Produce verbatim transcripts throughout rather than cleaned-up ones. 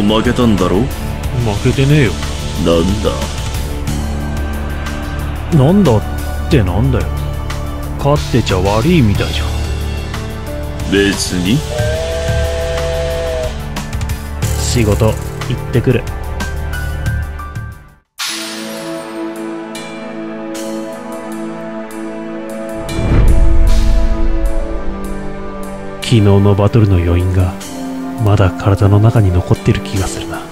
負けたんだろ？ 負けてねえよ。 なんだなんだってなんだよ。勝ってちゃ悪いみたいじゃん。 別に。 仕事行ってくる。昨日のバトルの余韻がまだ体の中に残ってる気がするな。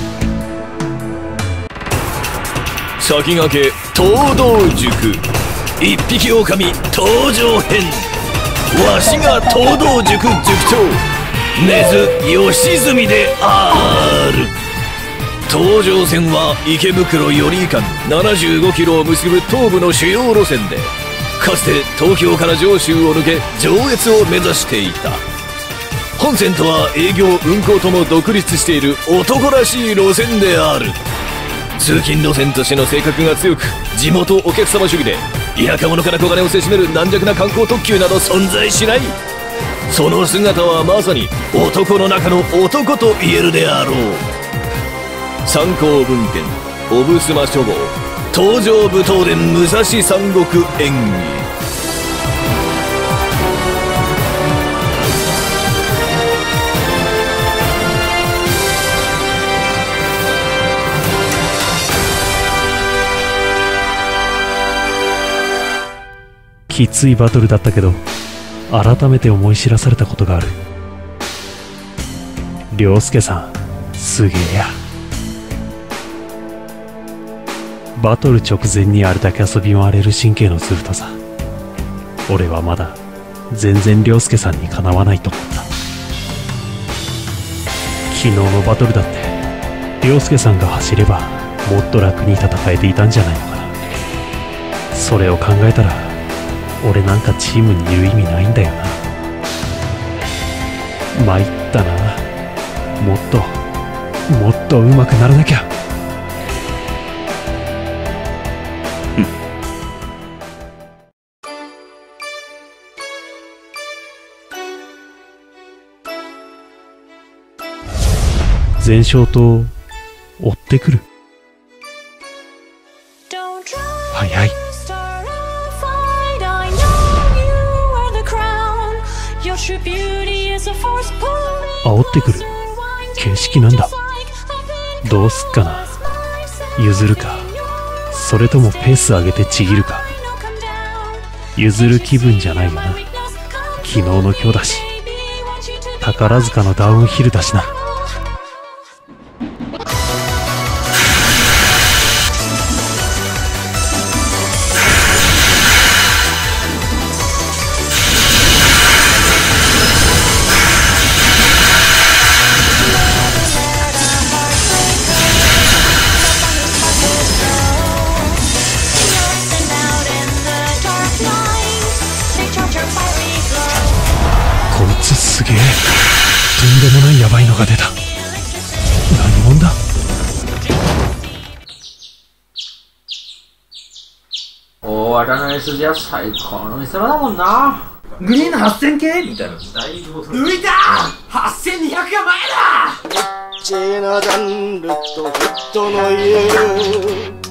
先駆け東道塾一匹狼登場編。わしが東道塾塾長根津義純である。東上線は池袋寄居間ななじゅうごキロを結ぶ東部の主要路線で、かつて東京から上州を抜け上越を目指していた。本線とは営業運行とも独立している男らしい路線である。通勤路線としての性格が強く、地元お客様主義で田舎者から小金をせしめる軟弱な観光特急など存在しない。その姿はまさに男の中の男と言えるであろう。参考文献小布施書房東条武闘伝武蔵三国演義。 きついバトルだったけど、改めて思い知らされたことがある。涼介さんすげえや。バトル直前にあれだけ遊び回れる神経のずるとさ、俺はまだ全然涼介さんにかなわないと思った。昨日のバトルだって涼介さんが走ればもっと楽に戦えていたんじゃないのかな。それを考えたら俺なんかチームにいる意味ないんだよな。参ったな。もっともっと上手くならなきゃ。前哨と追ってくる。早い。煽ってくる形式なんだ。どうすっかな。譲るか、それともペース上げてちぎるか。譲る気分じゃないよな。昨日の今日だし、宝塚のダウンヒルだしな。こいつすげえ。とんでもないヤバいのが出た。何者だ。 大和田の エスジ は最高の見せ場だもんな。グリーンのはっせん系みたいな。抜いた !はっせんにひゃく が前だ。エッチなジャンルとヒットの言う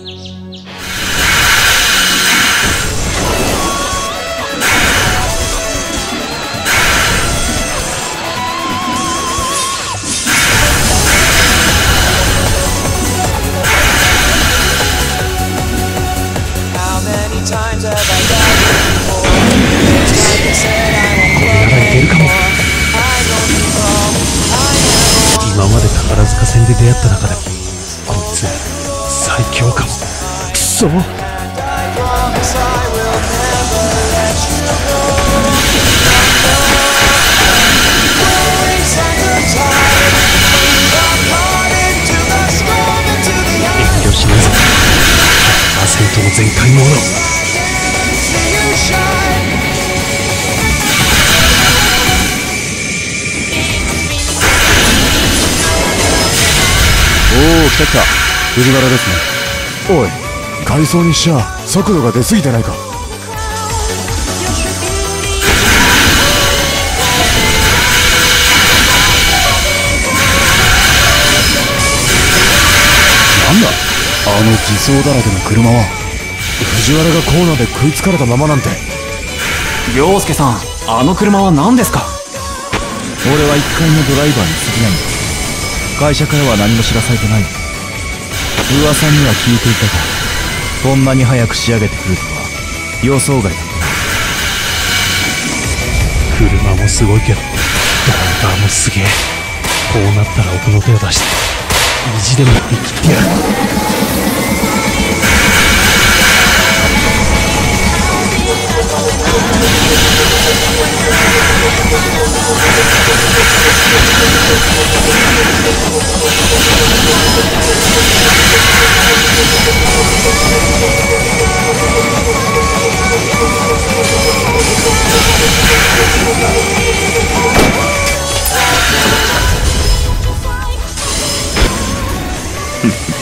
今まで宝塚戦で出会った中でもこいつ最強かも。くそ。遠慮しないぞ。ひゃくパーセント の全開モード。 おお、来た来た。藤原ですね。おい、回送にしちゃ速度が出過ぎてないか。 なんだあの偽装だらけの車は。藤原がコーナーで食いつかれたままなんて。 涼介さん、あの車は何ですか？ 俺は一階のドライバーに過ぎないんだ。会社からは何も知らされてない。噂には聞いていたが、こんなに早く仕上げてくるとは予想外だった。 車もすごいけどドライバーもすげえ。こうなったら奥の手を出して意地でも振り切ってやる。 フッ